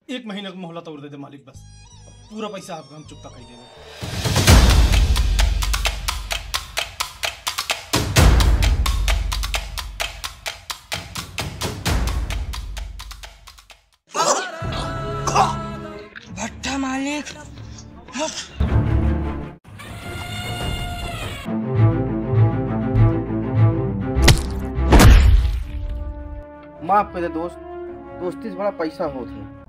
1 महीने का मोहलत और दे दे मालिक, बस पूरा पैसा आपका हम चुकता कर देंगे। भट्टा मालिक, माफ कर दे दोस्त, दोस्ती से बड़ा पैसा होत है।